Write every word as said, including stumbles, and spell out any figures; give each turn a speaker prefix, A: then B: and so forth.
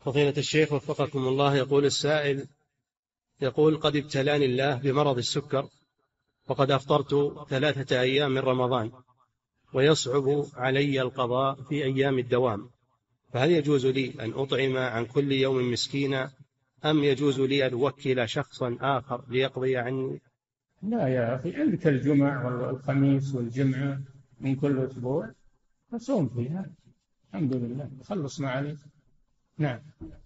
A: فضيلة الشيخ وفقكم الله، يقول السائل، يقول: قد ابتلاني الله بمرض السكر، وقد أفطرت ثلاثة أيام من رمضان، ويصعب علي القضاء في أيام الدوام، فهل يجوز لي أن أطعم عن كل يوم مسكينا، أم يجوز لي أن أوكل شخصا آخر ليقضي عني؟
B: لا يا أخي، عندك الجمع والخميس والجمعة من كل أسبوع، فصوم فيها الحمد لله، خلص ما عليك. نعم.